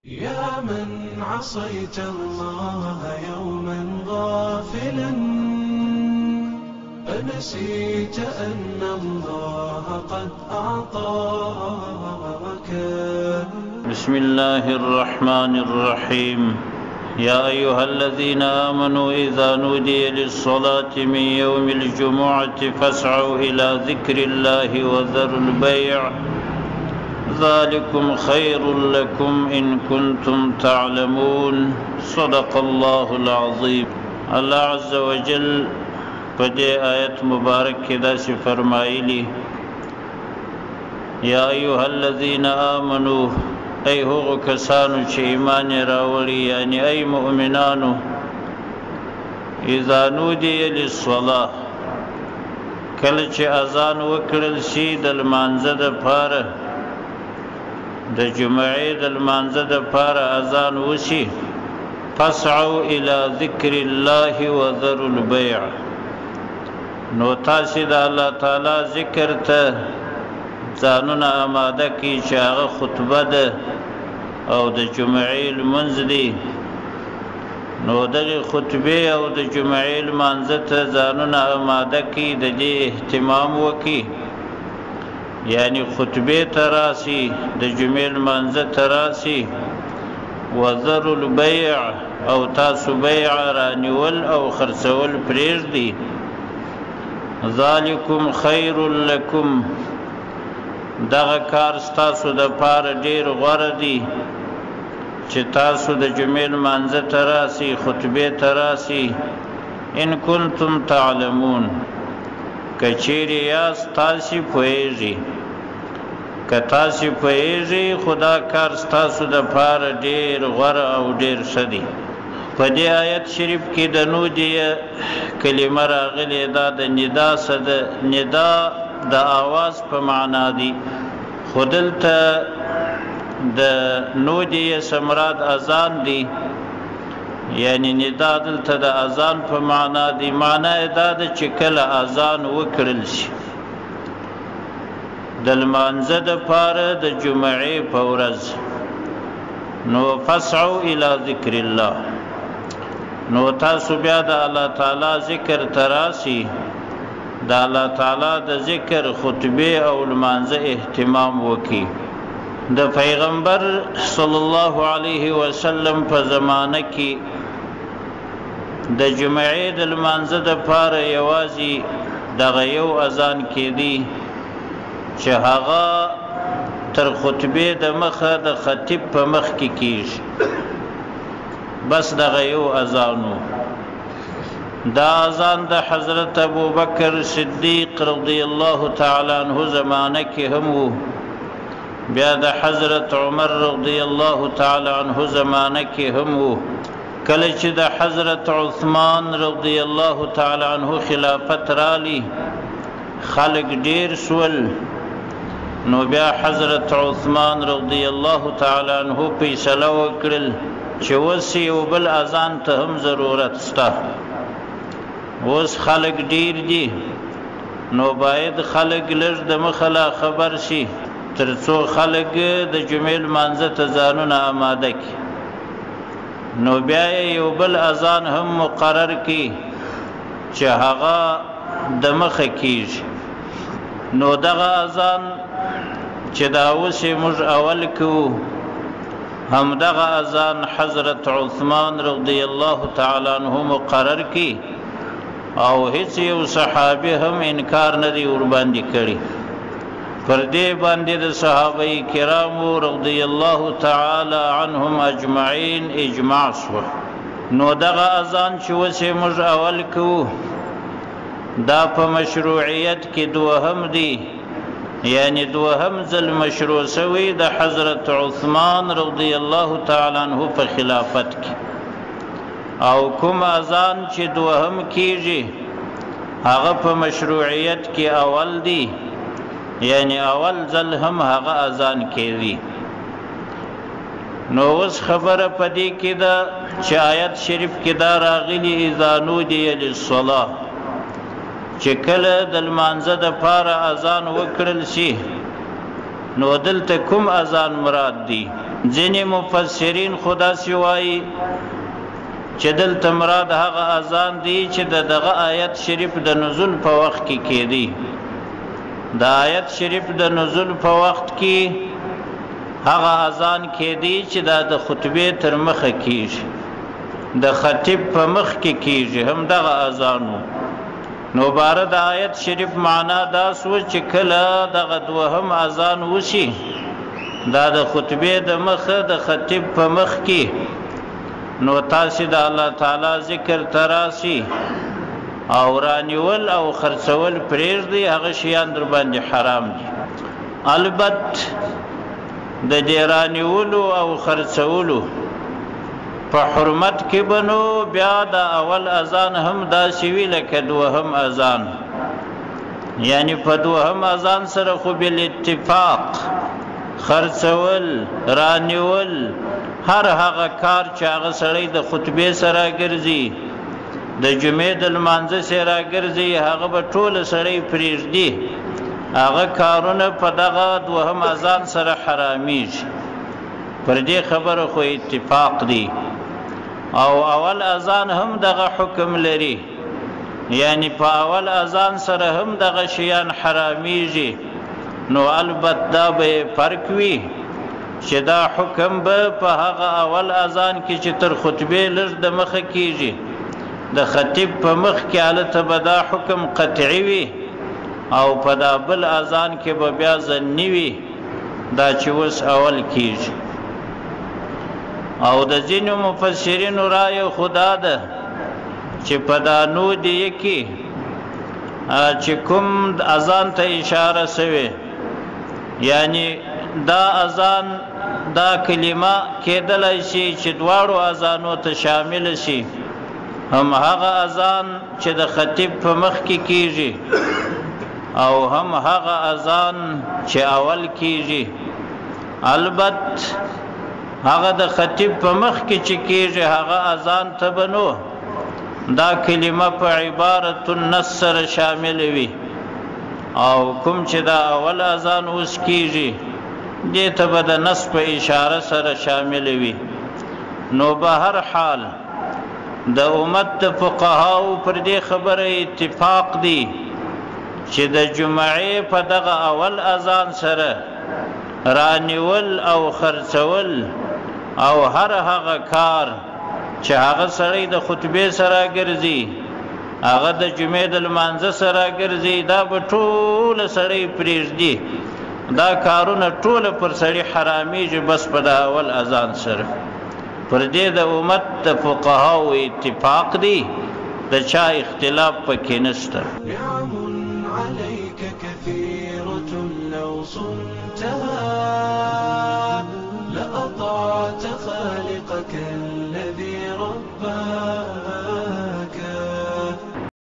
يا من عصيت الله يوما غافلا أنسيت أن الله قد أعطاك. بسم الله الرحمن الرحيم. يا أيها الذين آمنوا إذا نودي للصلاة من يوم الجمعة فاسعوا إلى ذكر الله وذروا البيع ذلكم خير لكم إن كنتم تعلمون. صدق الله العظيم. الله عز وجل پدې آیت مبارک کې داسې فرمایلی: یا ایها الذین آمنوا، ای هغو کسانو چې ایمان راوړي، یعنی ای مؤمنانو، اذا نودی للصلاة، کله چې اذان وکړل شي د لمانځه دپاره، د جمعې د لمانځه دپاره اذان وشي، فاسعوا الى ذکر الله وذروا البيع، نو تاسې د الله تعالی ذکر ته ځانونه آماده کړي چې هغه خطبه ده او د جمعې لمونځ دی. نو دغې خطبې او د جمعې لمانځه ته ځانونه آماده کړي، د دې اهتمام وکړي، یعنی خطبې ته راسي، د جمعې لمانځه ته راسي. وذروا البيع، او تاسو بیع رانیول او خرڅول پرېږدي. ذالکم خیر لکم، دغه کار ستاسو دپاره ډېر غوره دی چې تاسو د جمعې لمانځه ته راسي، خطبې ته راسي. ان کنتم تعلمون، که چیرې یاست تاسې پوهیږئ، که تاسې پوهیږئ، خو دا کار ستاسو دپاره ډېر غوره او ډېر ښه دی. په دې آیت شریف کې د نودیه کلمه راغلې، دا د ندا څه ده؟ ندا د آواز په معنا دی، خو دلته د نودیه څه مراد اذان دی، یعنی ندا دلته د اذان په معنا دی. معنا یې دا ده چې کله اذان وکړل شي د لمانځه دپاره د جمعې په ورځ، نو فاسعوا الی ذکر الله، نو تاسو بیا د الله تعالی ذکر ته راسي، د الله تعالی د ذکر خطبې او لمانځه اهتمام وکړي. د پیغمبر صلی الله علیه وسلم په زمانه کې د جمعې د لمانځه دپاره یوازې دغه یو اذان کېدی چې هغه تر خطبې د مخه د خطیب په مخ کې کېږي، بس دغه یو اذانو. دا اذان د حضرت ابوبکر صدیق رضی الله تعالی عنہ زمانه کې هم وو، بیا د حضرت عمر رضی الله تعالی عنہ زمانه کې هم وو. کله چې د حضرت عثمان رضی الله تعالی عنہ خلافت رالی، خلق ډیر سول، نو بیا حضرت عثمان رضی الله تعالی عنہ فیصله وکړل چې اوس یو بل اذان ته هم ضرورت شته، اوس خلق ډیر دي، نو باید خلق لږ د مخه لا خبر شي، تر څو خلق د جمعې لمانځه ته ځانونه آماده کړي. نو بیا یو بل اذان هم مقرر کړي چې هغه د مخه کېږي. نو دغه اذان چې دا اوس یې موږ اول کوو، همدغه اذان حضرت عثمان رضی الله تعالی عنہ مقرر کړي، او هیڅ یو صحابي هم انکار نه دی ورباندې کړی. پر دې باندې د صحابه کرامو رضی الله تعالی عنهم اجمعین اجماع شو. نو دغه اذان چې اوس یې موږ اول کوو، دا په مشروعیت کې دوهم دی، یعنی دوهم ځل مشروع شوی د حضرت عثمان رضی الله تعالی عنہ په خلافت کې. او کوم اذان چې دوهم کیږي هغه په مشروعیت کې اول دی، یعنی اول ځل هم هغه اذان کیږي. نو اوس خبره پدې کې ده چې آیت شریف کې دا راغلی اذا نودی للصلاة، چې کله د لمانځه دپاره اذان وکړل شي، نو دلته کوم اذان مراد دی؟ ځینې مفسرین خدا سوای چې دلته مراد هغه اذان دی چې دغه آیت شریف د نزول په وخت کې کېدی د آیت شریف د نزول په وخت کې هغه اذان کېدی چې د خطبه تر مخه کېږي د خطیب په مخ کې کېږي هم دغه اذانو نو بار د آیت شریف معنا دا سو چې کله دغه دوهم اذان وشي دا د خطبه د مخه د خطیب په مخ کې نو تاسو د الله تعالی ذکر تراسی او رانیول او خرڅول پرېږدي هغه شیان در باندې حرام دي البته د دې رانیولو او خرڅولو په حرمت کې بنو بیا د اول اذان هم داسې وی لکه دوهم اذان یعنی په دوهم اذان سره خو بل اتفاق خرڅول رانیول هر هغه کار چې هغه سړی د خطبه سره ګرځي د جمعې د لمانځه سره ګرځي هغه به ټول سړی پرېږدي هغه کارونه په دغه دوهم اذان سره حرامیږي پر دې خبره خو اتفاق دی او اول اذان هم دغه حکم لري یعنی په اول اذان سره هم دغه شیان حرامیږي نو البته دا به فرق وي چې دا حکم به په هغه اول اذان کې چې تر خطبه لږ د مخه کېږي د خطیب په مخ کې حالته به دا حکم قطعي وي او په دا بل اذان کې به بیا ظني وي دا چې اوس اول کېږي او د ځینو مفسرینو رایه خدا ده چې په دا نو دی کې چې کوم اذان ته اشاره شوی یعنی دا اذان دا کلمه کېدلای شي چې دواړو اذانو ته شامل شي هم هغه اذان چې د خطیب په مخ کې کیږي او هم هغه اذان چې اول کیږي البته هغه د خطیب په مخ کې چې کیږي هغه اذان ته بنو دا کلمه په عبارت النص سره شامل وي او کوم چې دا اول اذان اوس کیږي دې ته به د نص په اشاره سره شامل وي نو به هر حال د امت د فقهاو پر دې خبره اتفاق دی چې د جمعې په دغه اول اذان سره رانیول او خرڅول او هر هغه کار چې هغه سړی د خطبه سره ګرځي هغه د جمعې د لمانځه سره ګرځي دا به ټول سړی پرېږدي دا کارونه ټول پر سړی حرامېږي بس په د اول اذان سره پر دې د امت د فقهاو اتفاق دی د چا اختلاف پکې نشته نعم عليك كثيرة لو صنتها لأطعت خالقك